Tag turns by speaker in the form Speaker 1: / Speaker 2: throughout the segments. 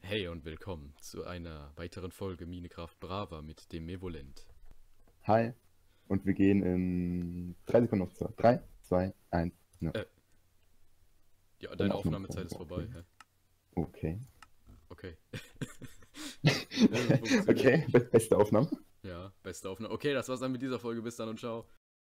Speaker 1: Hey und willkommen zu einer weiteren Folge Minecraft Brava mit dem Mevolent.
Speaker 2: Hi. Und wir gehen in 3 Sekunden auf 2. 3, 2, 1. Ja.
Speaker 1: Ja,
Speaker 2: Deine
Speaker 1: deine Aufnahmezeit ist vorbei,
Speaker 2: Okay.
Speaker 1: hä?
Speaker 2: Okay.
Speaker 1: Okay. Das funktioniert.
Speaker 2: Okay, beste Aufnahme.
Speaker 1: Ja, beste Aufnahme. Okay, das war's dann mit dieser Folge. Bis dann und ciao.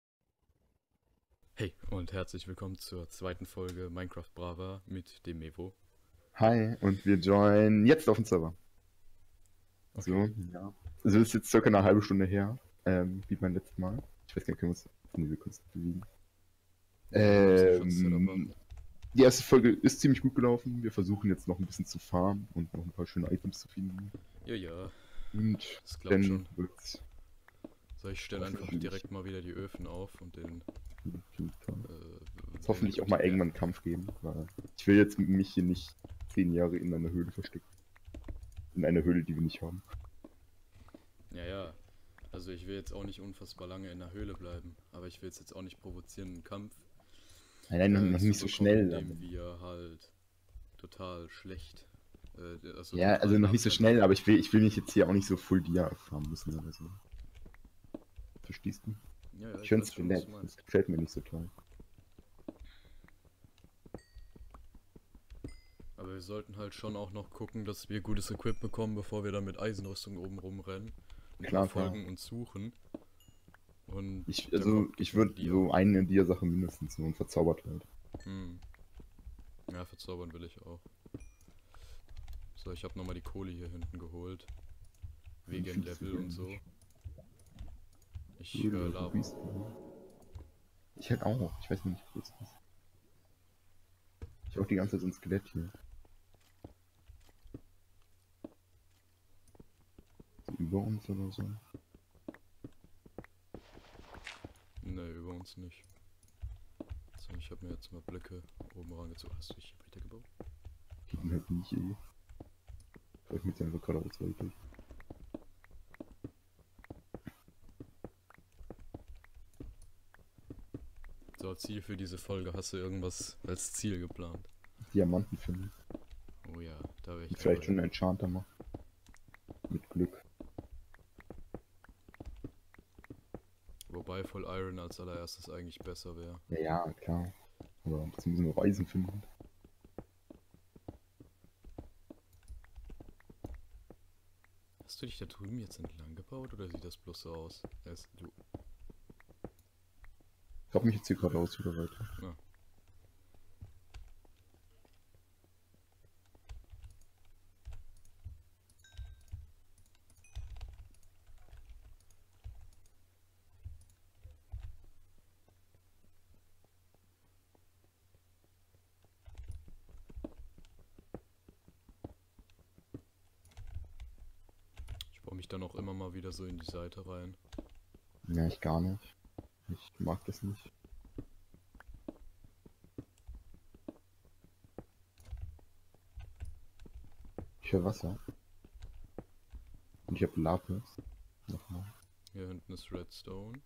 Speaker 1: Hey und herzlich willkommen zur zweiten Folge Minecraft Brava mit dem Mevo.
Speaker 2: Hi. Und wir joinen jetzt auf den Server.
Speaker 1: Okay.
Speaker 2: So, ja. Also ist jetzt circa eine halbe Stunde her, wie beim letzten Mal. Ich weiß gar nicht, können wir uns in diese kurz bewegen.
Speaker 1: Wir müssen schon Setup machen.
Speaker 2: Die erste Folge ist ziemlich gut gelaufen. Wir versuchen jetzt noch ein bisschen zu farmen und noch ein paar schöne Items zu finden.
Speaker 1: Ja,
Speaker 2: Und
Speaker 1: das klappt schon.
Speaker 2: wird's
Speaker 1: So, ich stelle einfach direkt mal wieder die Öfen auf und den...
Speaker 2: Es hoffentlich auch mal irgendwann einen Kampf geben, weil ich will jetzt mich hier nicht 10 Jahre in einer Höhle verstecken. In einer Höhle, die wir nicht haben.
Speaker 1: Ja. Also ich will jetzt auch nicht unfassbar lange in der Höhle bleiben, aber ich will jetzt auch nicht provozieren, einen Kampf.
Speaker 2: Nein, noch nicht so schnell.
Speaker 1: Indem wir halt total schlecht.
Speaker 2: Ja, also noch nicht so schnell, aber ich will nicht jetzt hier auch nicht so Full Dia farmen müssen oder so. Verstehst du?
Speaker 1: Ja,
Speaker 2: Ich finde es nett, das gefällt mir nicht so toll.
Speaker 1: Aber wir sollten halt schon auch noch gucken, dass wir gutes Equip bekommen, bevor wir dann mit Eisenrüstung oben rumrennen. Und
Speaker 2: Klar,
Speaker 1: verfolgen und suchen. Und
Speaker 2: ich würde so eine Dia-Sache mindestens so und verzaubert halt.
Speaker 1: Ja, verzaubern will ich auch. So, ich habe nochmal die Kohle hier hinten geholt. Wegen Level und so. Ich höre Lava.
Speaker 2: Ich halt auch. Ich weiß nicht, wo es ist. Ich habe auch die ganze Zeit so ein Skelett hier. So über uns oder so.
Speaker 1: Ne, über uns nicht. So, ich habe mir jetzt mal Blöcke oben rangezogen. Hast du dich hier weitergebaut?
Speaker 2: Gegen halt nicht eh. Ich mit einfach gerade ausweichen.
Speaker 1: So, Ziel für diese Folge. Hast du irgendwas als Ziel geplant?
Speaker 2: Diamanten finden.
Speaker 1: Oh ja, da wäre ich
Speaker 2: vielleicht schon einen Enchanter machen. Mit Glück.
Speaker 1: Wobei voll Iron als allererstes eigentlich besser wäre.
Speaker 2: Ja, klar. Aber jetzt müssen wir auch Eisen finden.
Speaker 1: Hast du dich da drüben jetzt entlang gebaut oder sieht das bloß so aus? Du.
Speaker 2: Ich hab mich jetzt hier gerade aus wieder weiter.
Speaker 1: Ja. Ich baue mich dann auch immer mal wieder so in die Seite rein.
Speaker 2: Ja, ich gar nicht. Ich mag das nicht. Ich höre Wasser. Und ich habe Lapis. Nochmal.
Speaker 1: Hier hinten ist Redstone.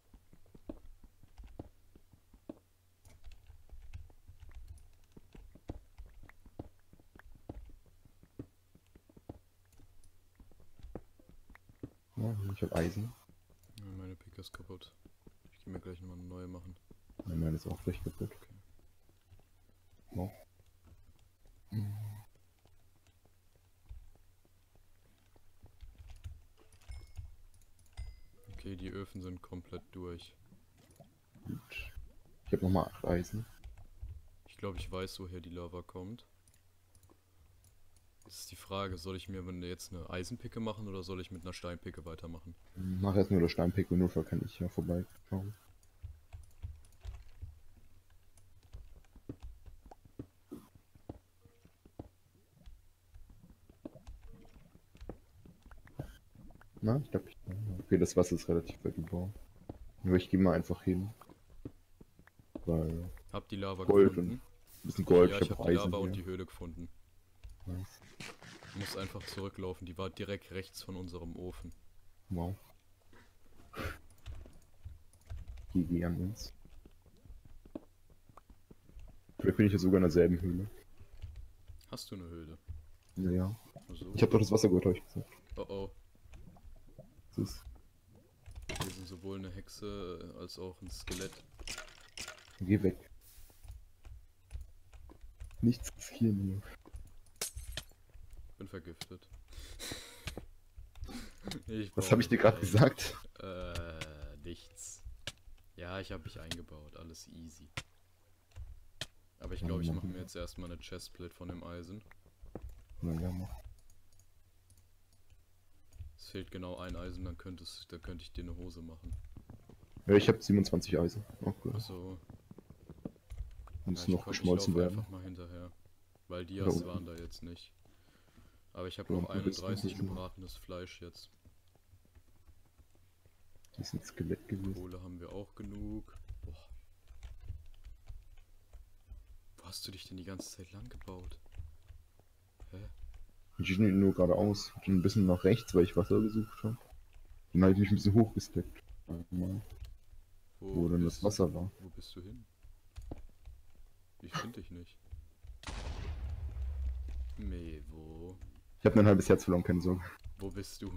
Speaker 2: Ja, ich habe Eisen.
Speaker 1: Ja, meine Picke ist kaputt. Ich gehe mir gleich nochmal eine neue machen.
Speaker 2: Ja, meine ist auch gleich kaputt.
Speaker 1: Okay.
Speaker 2: Oh.
Speaker 1: Okay, die Öfen sind komplett durch.
Speaker 2: Gut. Ich habe nochmal 8 Eisen.
Speaker 1: Ich glaube, ich weiß, woher die Lava kommt. Das ist die Frage, soll ich mir jetzt eine Eisenpicke machen oder soll ich mit einer Steinpicke weitermachen?
Speaker 2: Mach erst nur das Steinpick und Notfall kann ich ja vorbeischauen. Na, ich glaube, okay, das Wasser ist relativ weit gebaut. Nur ich gehe mal einfach hin. Weil
Speaker 1: Hab die Lava
Speaker 2: Gold
Speaker 1: gefunden.
Speaker 2: und ein bisschen Gold,
Speaker 1: Ja, ich habe die Lava und die Höhle gefunden.
Speaker 2: Nice.
Speaker 1: Ich muss einfach zurücklaufen, die war direkt rechts von unserem Ofen.
Speaker 2: Wow. GG an uns. Vielleicht bin ich ja sogar in derselben Höhle.
Speaker 1: Hast du eine Höhle?
Speaker 2: Ja.
Speaker 1: So.
Speaker 2: Ich habe doch das Wasser geholt, habe ich gesagt.
Speaker 1: Oh oh.
Speaker 2: Das ist...
Speaker 1: Hier sind sowohl eine Hexe als auch ein Skelett.
Speaker 2: Geh weg. Nichts riskieren hier.
Speaker 1: Bin vergiftet.
Speaker 2: Was habe ich dir gerade gesagt?
Speaker 1: Nichts. Ja, ich habe mich eingebaut, alles easy. Aber ich glaube, ich mache mir jetzt erstmal eine Chestplate von dem Eisen.
Speaker 2: Na ja, mach.
Speaker 1: Es fehlt genau ein Eisen, dann könnte ich dir eine Hose machen.
Speaker 2: Ja, ich habe 27 Eisen. Oh, cool.
Speaker 1: Achso.
Speaker 2: Muss
Speaker 1: Ja,
Speaker 2: noch geschmolzen werden.
Speaker 1: einfach mal hinterher. Weil Dias waren da jetzt nicht. Aber ich habe
Speaker 2: Ja,
Speaker 1: noch
Speaker 2: du bist
Speaker 1: 31
Speaker 2: nicht so.
Speaker 1: gebratenes Fleisch jetzt.
Speaker 2: Das ist ein Skelett gewesen.
Speaker 1: Kohle haben wir auch genug. Boah. Wo hast du dich denn die ganze Zeit lang gebaut? Hä?
Speaker 2: Ich bin nur geradeaus. Ich bin ein bisschen nach rechts, weil ich Wasser gesucht habe. Dann habe ich mich ein bisschen hochgesteckt. Wo dann das Wasser war.
Speaker 1: Wo bist du hin? Ich finde dich nicht. Wo?
Speaker 2: Ich habe mein halbes Herz verloren, keine Sorge.
Speaker 1: Wo bist du?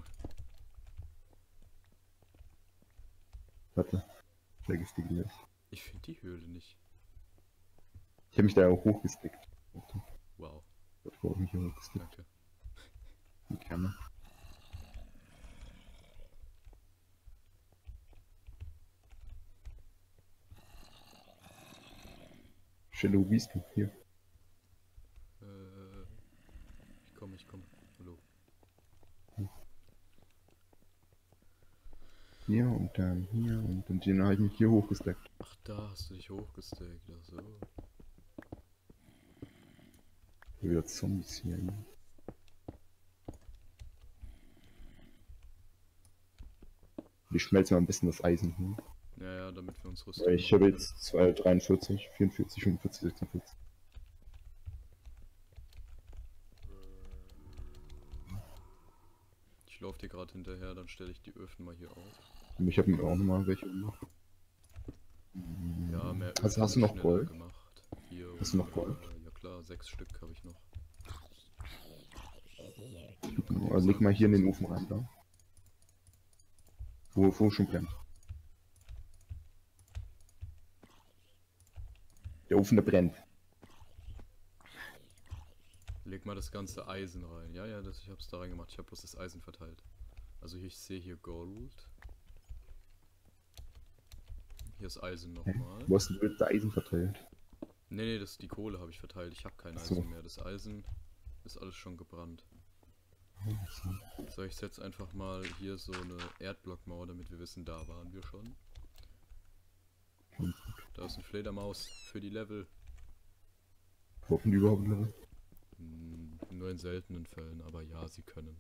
Speaker 2: Warte. Vielleicht ist die gleich.
Speaker 1: Ich finde die Höhle nicht.
Speaker 2: Ich habe mich da auch hochgesteckt. Warte.
Speaker 1: Wow,
Speaker 2: Ich habe mich hier hochgesteckt.
Speaker 1: danke.
Speaker 2: Gerne. Stelle, wo bist du? Hier.
Speaker 1: Ich komme. Hallo.
Speaker 2: Hier und dann hier und dann habe ich mich hier hochgesteckt.
Speaker 1: Ach, da hast du dich hochgesteckt. Ach so.
Speaker 2: Hier wieder Zombies hier. Wir schmelzen mal ein bisschen das Eisen hier.
Speaker 1: Ja, damit wir uns rüsten.
Speaker 2: Ich habe jetzt 43, 44, 45, 46.
Speaker 1: Ich laufe dir gerade hinterher, dann stelle ich die Öfen mal hier auf.
Speaker 2: Ich habe mir auch nochmal welche gemacht.
Speaker 1: Ja, mehr
Speaker 2: Hast
Speaker 1: Öfen
Speaker 2: du noch
Speaker 1: schneller
Speaker 2: Gold?
Speaker 1: gemacht. Hier,
Speaker 2: Hast du noch Gold?
Speaker 1: Ja klar, 6 Stück habe ich noch.
Speaker 2: Leg mal hier in den Ofen rein, da. Wo schon brennt. Der Ofen, der brennt.
Speaker 1: Leg mal das ganze Eisen rein. Ja, ich hab's da reingemacht. Ich habe bloß das Eisen verteilt. Also ich sehe hier Gold. Hier ist Eisen nochmal.
Speaker 2: Wo hast du das Eisen verteilt?
Speaker 1: Nee, die Kohle habe ich verteilt. Ich habe kein
Speaker 2: So.
Speaker 1: Eisen mehr. Das Eisen ist alles schon gebrannt. So, ich setze einfach mal hier so eine Erdblockmauer, damit wir wissen, da waren wir schon. Da ist ein Fledermaus für die Level.
Speaker 2: Brauchen die überhaupt Level?
Speaker 1: Nur in seltenen Fällen, aber ja, sie können.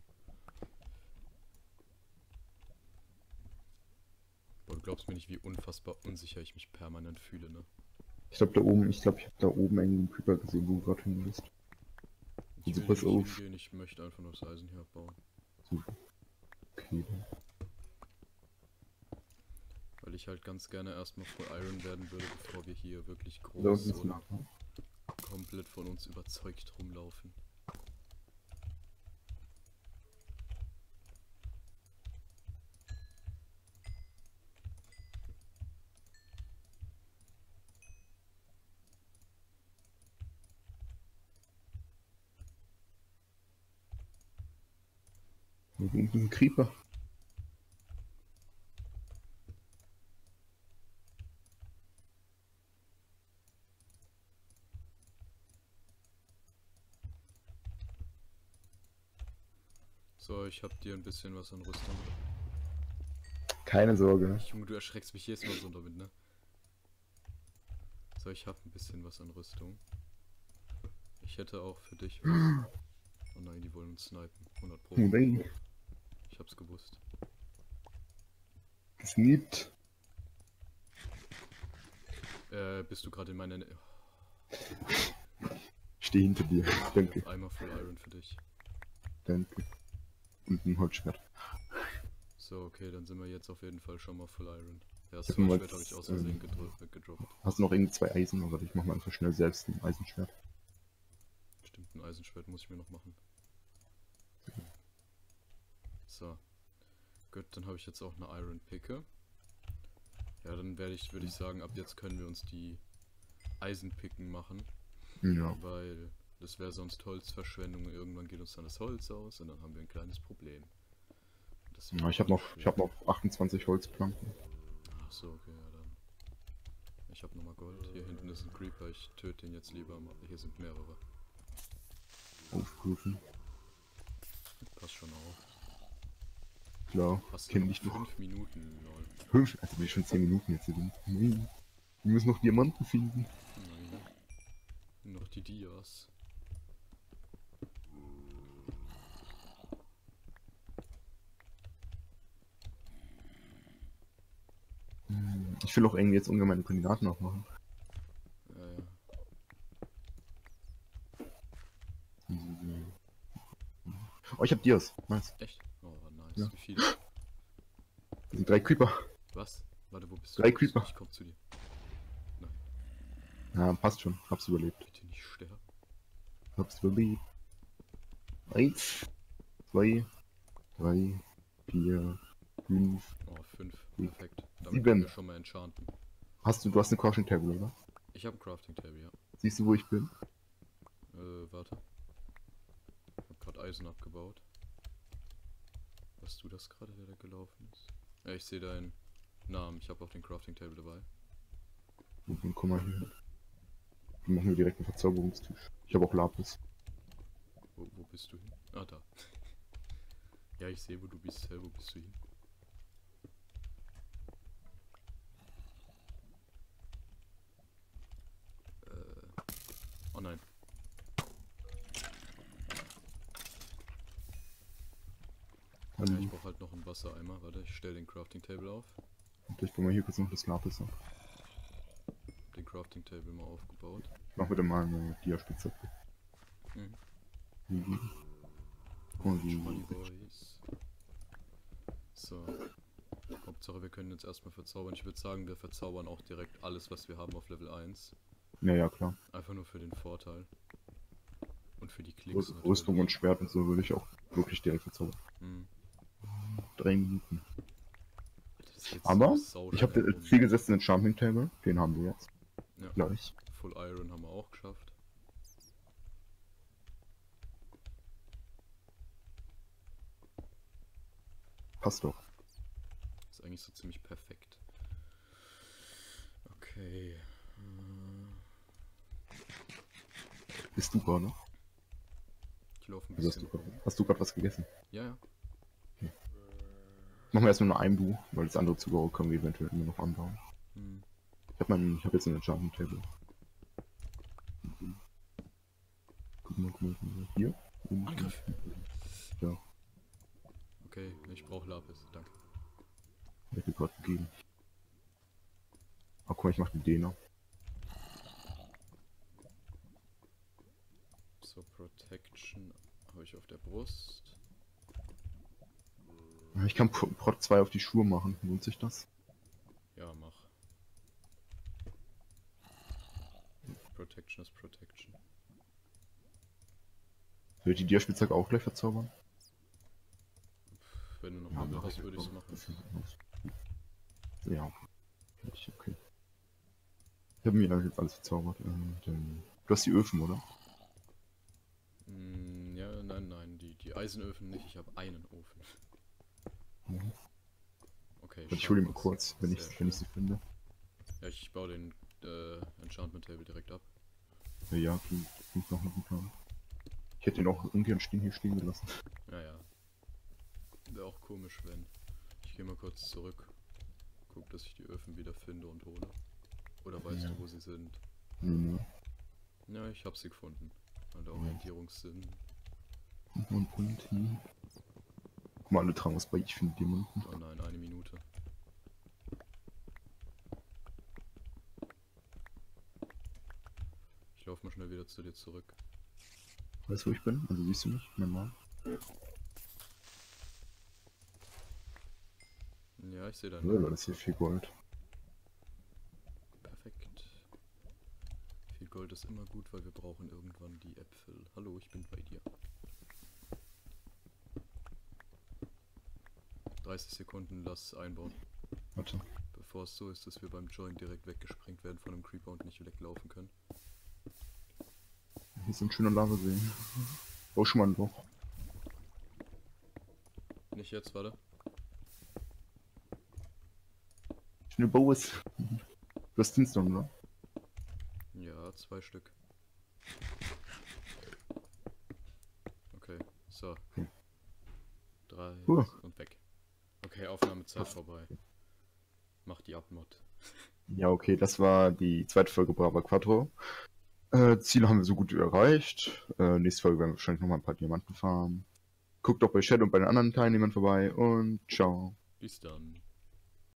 Speaker 1: Boah, du glaubst mir nicht, wie unfassbar unsicher ich mich permanent fühle, ne?
Speaker 2: Ich habe ich habe da oben einen Creeper gesehen, wo du gerade hin bist.
Speaker 1: Ich
Speaker 2: Also
Speaker 1: will
Speaker 2: pass
Speaker 1: hier nicht
Speaker 2: auf.
Speaker 1: hingehen, ich möchte einfach nur das Eisen hier abbauen.
Speaker 2: Super. Okay.
Speaker 1: Weil ich halt ganz gerne erstmal Full Iron werden würde, bevor wir hier wirklich
Speaker 2: Da
Speaker 1: groß
Speaker 2: ist
Speaker 1: und
Speaker 2: noch.
Speaker 1: komplett von uns überzeugt rumlaufen.
Speaker 2: Da unten ist ein Creeper.
Speaker 1: So, ich hab dir ein bisschen was an Rüstung.
Speaker 2: Keine Sorge.
Speaker 1: Junge, du erschreckst mich jedes Mal so damit, ne? So, ich hab ein bisschen was an Rüstung. Ich hätte auch für dich was. Oh nein, die wollen uns snipen. 100 Pro.
Speaker 2: Oh nein.
Speaker 1: Ich hab's gewusst.
Speaker 2: Gesneakt.
Speaker 1: Bist du gerade in meiner Nähe?
Speaker 2: Ich stehe hinter dir. Danke.
Speaker 1: Einmal Full Iron für dich.
Speaker 2: Danke. Und ein Holzschwert.
Speaker 1: So, okay, dann sind wir jetzt auf jeden Fall schon mal Full Iron. Ja, das
Speaker 2: Hast du noch
Speaker 1: Schwert habe ich aus Versehen gedroppt.
Speaker 2: Hast du noch irgendwie 2 Eisen? Oder ich mach mal einfach schnell selbst ein Eisenschwert.
Speaker 1: Stimmt, ein Eisenschwert muss ich mir noch machen. So. Gut, dann habe ich jetzt auch eine Iron Picke. Ja, dann würde ich sagen, ab jetzt können wir uns die Eisenpicken machen.
Speaker 2: Ja.
Speaker 1: Weil das wäre sonst Holzverschwendung und irgendwann geht uns dann das Holz aus und dann haben wir ein kleines Problem. Das
Speaker 2: Ja,
Speaker 1: wäre
Speaker 2: ich hab noch 28 Holzplanken.
Speaker 1: Ach so, okay, ja dann. Ich habe nochmal Gold. Hier hinten ist ein Creeper, ich töte den jetzt lieber. Hier sind mehrere.
Speaker 2: Aufprüfen.
Speaker 1: Passt schon auf.
Speaker 2: Klar,
Speaker 1: Hast du
Speaker 2: kenn
Speaker 1: noch
Speaker 2: dich noch.
Speaker 1: 5 Minuten, lol.
Speaker 2: 5, also wir schon 10 Minuten jetzt sind. Nee. Wir müssen noch Diamanten finden.
Speaker 1: Nein. Noch die Dias.
Speaker 2: Ich will auch irgendwie jetzt ungern meine Koordinaten aufmachen.
Speaker 1: Ja, ja.
Speaker 2: Oh, ich hab Dias. Nice.
Speaker 1: Echt? Oh, nice.
Speaker 2: Ja.
Speaker 1: Wie viele?
Speaker 2: Das sind 3 Creeper.
Speaker 1: Was? Warte, wo bist du?
Speaker 2: 3 Creeper.
Speaker 1: Ich komm zu dir. Nein,
Speaker 2: Ja, passt schon. Hab's überlebt.
Speaker 1: bitte nicht sterben.
Speaker 2: Hab's überlebt. 1, 2, 3, 4, 5.
Speaker 1: Oh, 5. Perfekt. Damit
Speaker 2: 7.
Speaker 1: können wir schon mal enchanten.
Speaker 2: Du hast eine Crafting Table, oder?
Speaker 1: Ich habe ein Crafting Table, ja.
Speaker 2: Siehst du, wo ich bin?
Speaker 1: Warte. Ich hab gerade Eisen abgebaut. Warst du das gerade, der da gelaufen ist? Ja, ich sehe deinen Namen. Ich habe auch den Crafting Table dabei.
Speaker 2: Dann komm mal hier. Dann machen wir direkt einen Verzauberungstisch. Ich habe auch Lapis.
Speaker 1: Wo bist du hin? Ah, da. Ja, ich sehe, wo du bist. Wo bist du hin? Oh nein. Ja, ich brauche halt noch einen Wassereimer. Warte, ich stelle den Crafting Table auf.
Speaker 2: Ich baue mal hier kurz noch das Lapis ab.
Speaker 1: Den Crafting Table mal aufgebaut.
Speaker 2: Ich mach wieder mal eine Dia-Spitzhacke.
Speaker 1: Mhm.
Speaker 2: Und
Speaker 1: Money Boys. So. Hauptsache wir können jetzt erstmal verzaubern. Ich würde sagen, wir verzaubern auch direkt alles, was wir haben auf Level 1.
Speaker 2: ja, klar.
Speaker 1: Einfach nur für den Vorteil. Und für die Klicks.
Speaker 2: Rüstung und Schwert und so würde ich auch wirklich direkt verzaubern. 3 Minuten. Aber ich habe den zielgesetzten Enchanting Table. Den haben wir jetzt.
Speaker 1: Ja.
Speaker 2: Gleich.
Speaker 1: Full Iron haben wir auch geschafft.
Speaker 2: Passt doch.
Speaker 1: Ist eigentlich so ziemlich perfekt. Okay.
Speaker 2: Bist du gerade?
Speaker 1: Ich laufe ein
Speaker 2: Also
Speaker 1: bisschen.
Speaker 2: hast du gerade was gegessen?
Speaker 1: Ja, ja.
Speaker 2: Okay. Machen wir erstmal nur ein Bu, weil das andere Zubehör können wir eventuell immer noch anbauen. Ich habe jetzt einen Enchanting Table. Guck mal. Hier.
Speaker 1: Angriff!
Speaker 2: Ja.
Speaker 1: Okay, ich brauche Lapis, danke.
Speaker 2: Ich hab gerade gegeben. Oh, guck mal, ich mach den Dena.
Speaker 1: So, Protection habe ich auf der Brust.
Speaker 2: Ich kann Prot 2 auf die Schuhe machen. Lohnt sich das?
Speaker 1: Ja, mach. Protection ist Protection.
Speaker 2: Soll ich die Dia-Spitzhacke auch gleich verzaubern?
Speaker 1: Wenn du noch Level hast, würde ich es machen.
Speaker 2: Ja. Okay. Ich habe mir jetzt alles verzaubert. Du hast die Öfen, oder?
Speaker 1: Ja, nein, die Eisenöfen nicht. Ich habe einen Ofen. Okay,
Speaker 2: Ich hole die mal kurz, wenn ich sie finde.
Speaker 1: Ja, ich baue den Enchantment Table direkt ab.
Speaker 2: Ja, klingt noch ein Plan. Ich hätte ihn auch ungern hier stehen gelassen.
Speaker 1: Ja. Wäre auch komisch, wenn. Ich gehe mal kurz zurück. Guck, dass ich die Öfen wieder finde und hole. Oder weißt du, wo sie sind?
Speaker 2: Nee.
Speaker 1: Ja, ich habe sie gefunden. Und Orientierungssinn.
Speaker 2: Und hier. Guck mal, alle tragen was bei, ich finde Diamanten.
Speaker 1: Oh nein, 1 Minute. Ich laufe mal schnell wieder zu dir zurück.
Speaker 2: Weißt du, wo ich bin? Also siehst du mich? Mein Mann.
Speaker 1: Ja, ich sehe da.
Speaker 2: Ja, das ist hier viel Gold.
Speaker 1: Perfekt. Viel Gold ist immer gut, weil wir brauchen irgendwann die Äpfel. Hallo, ich bin bei dir. 30 Sekunden, lass einbauen.
Speaker 2: Warte.
Speaker 1: Bevor es so ist, dass wir beim Join direkt weggesprengt werden von einem Creeper und nicht weglaufen können.
Speaker 2: Hier ist ein schöner Lavasee. Oh, schon mal ein Loch.
Speaker 1: Nicht jetzt, warte.
Speaker 2: Schnell Boas. Du hast Dienstag, oder?
Speaker 1: Ja, 2 Stück. Okay, so. 3 und weg. Okay, Aufnahmezeit vorbei. Mach die Abmod.
Speaker 2: Ja, okay, das war die zweite Folge Brava Quattro. Ziele haben wir so gut wie erreicht. Nächste Folge werden wir wahrscheinlich nochmal ein paar Diamanten farmen. Guckt auch bei Shadow und bei den anderen Teilnehmern vorbei und ciao.
Speaker 1: Bis dann.